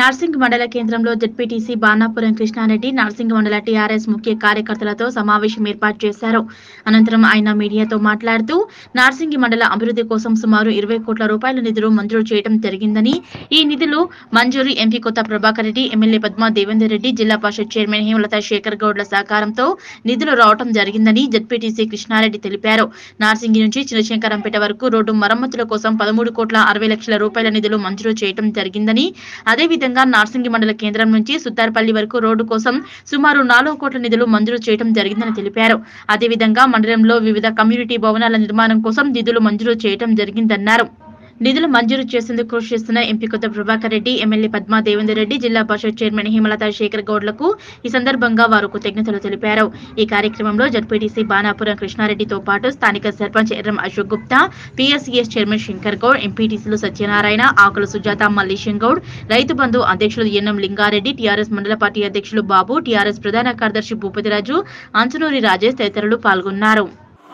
నార్సింగ్ మండల కేంద్రంలో జెడ్పీటీసీ బాణాపురం కృష్ణారెడ్డి నార్సింగ్ మండల టీఆర్ఎస్ ముఖ్య కార్యకర్తలతో సమావేశం ఏర్పాటు చేశారు. అనంతరం ఆయన మీడియాతో మాట్లాడుతూ నార్సింగ్ మండల అభివృద్ధి కోసం సుమారు 20 కోట్ల రూపాయల నిధులు మంజూరు చేయడం జరిగిందని, ఈ నిధులు మంజూరు MP Kotha Prabhakar Reddy, MLA Padma Devender Reddy, Zilla Parishad chairman Hemalatha Shekar గౌడ్ల సహకారంతో నిధులు రావడం జరిగిందని జెడ్పీటీసీ కృష్ణారెడ్డి తెలిపారు. నార్సింగి నుంచి చినశంకరంపేట వరకు రోడ్డు మరమ్మతుల కోసం 13 కోట్ల 60 లక్షల రూపాయల నిధులు మంజూరు చేయడం జరిగిందని, అదేవిధంగా నార్సింగి మండల కేంద్రం నుంచి సుత్తార్పల్లి వరకు రోడ్డు కోసం సుమారు 4 కోట్ల నిధులు మంజూరు చేయడం జరిగిందని తెలిపారు. అదేవిధంగా మండలంలో వివిధ కమ్యూనిటీ భవనాల నిర్మాణం కోసం నిధులు మంజూరు చేయడం జరిగిందన్నారు. నిధులు మంజూరు చేసేందుకు కృషి చేస్తున్న MP Kotha Prabhakar Reddy, MLA Padma Devender Reddy, Zilla Parishad chairman Hemalatha Shekar గౌడ్లకు ఈ సందర్భంగా వారు కృతజ్ఞతలు తెలిపారు. ఈ కార్యక్రమంలో జెడ్పీటీసీ బాణాపురం కృష్ణారెడ్డితో పాటు స్థానిక సర్పంచ్ ఎర్రం అశోక్ గుప్తా, పీఎస్సీఎస్ చైర్మన్ శంకర్ గౌడ్, ఎంపీటీసీలు సత్యనారాయణ, ఆకుల సుజాత, మల్లేశం గౌడ్, రైతు బంధు అధ్యక్షులు ఎన్ఎం లింగారెడ్డి, టీఆర్ఎస్ మండల పార్టీ అధ్యక్షులు బాబు, టీఆర్ఎస్ ప్రధాన కార్యదర్శి భూపతిరాజు, అంచునూరి రాజేష్ తదితరులు పాల్గొన్నారు.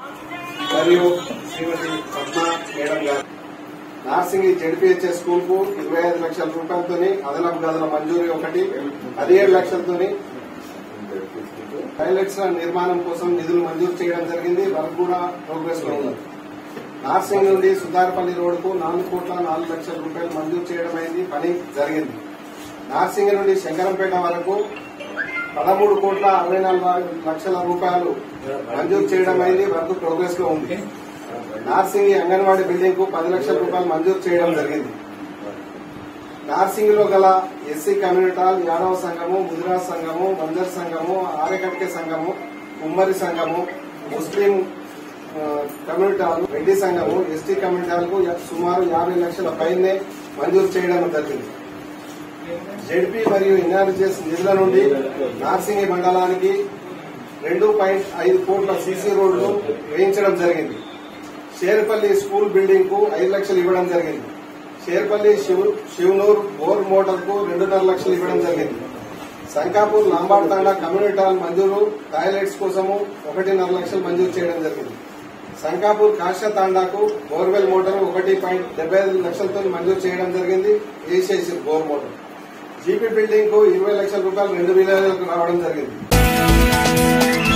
నార్సింగి జెడ్పీహెచ్ఎస్ స్కూల్ కు 25 లక్షల రూపాయలతో అదనపు గదుల మంజూరీ ఒకటి, 17 లక్షలతో టాయిలెట్స్ నిర్మాణం కోసం నిధులు మంజూరు చేయడం జరిగింది. వర్క్ కూడా ప్రోగ్రెస్ లో ఉంది. నార్సింగ్ నుండి సుతార్పల్లి రోడ్డుకు 4 కోట్ల 4 లక్షల రూపాయలు మంజూరు చేయడం అయింది, పని జరిగింది. నార్సింగ్ నుండి శంకరంపేట వరకు 13 కోట్ల 64 లక్షల రూపాయలు మంజూరు చేయడం అయింది, వర్క్ ప్రోగ్రెస్ లో ఉంది. నార్సింగి అంగన్వాడీ బిల్డింగ్ కు 10 లక్షల రూపాయలు మంజూరు చేయడం జరిగింది. నార్సింగి లో గల ఎస్సీ కమ్యూనిటీ హాల్, యాదవ సంఘము, ముదిరాజ్ సంఘము, బంజర్ సంఘము, ఆర్యకట్కే సంఘము, కుమ్మరి సంఘము, ముస్లిం కమ్యూనిటీ హాల్, రెడ్డి సంఘము, ఎస్టీ కమ్యూనిటీ హాల్ కు సుమారు 50 లక్షల పైనే మంజూరు చేయడం జరిగింది. జెడ్పీ మరియు ఎన్ఆర్జీఎస్ నిధుల నుండి నార్సింగి మండలానికి 2.5 కోట్ల సీసీ రోడ్లు వేయించడం జరిగింది. షేర్పల్లి స్కూల్ బిల్డింగ్ కు 5 లక్షలు ఇవ్వడం జరిగింది. షేర్పల్లి శివనూర్ బోర్ మోటార్ కు 2.5 లక్షలు ఇవ్వడం జరిగింది. సంకాపూర్ లాంబాడ్ తాండా కమ్యూనిటీ హాల్ మంజూరు, టాయిలెట్స్ కోసము 1.5 లక్షలు మంజూరు చేయడం జరిగింది. సంకాపూర్ కాశా తాండాకు బోర్వెల్ మోటార్ 1.75 లక్షలతో మంజూరు చేయడం జరిగింది. వేసేసి బోర్ మోటార్. జీపీ బిల్డింగ్ కు 20 లక్షల రూపాయలు 2 విలేజ్లకు రావడం జరిగింది.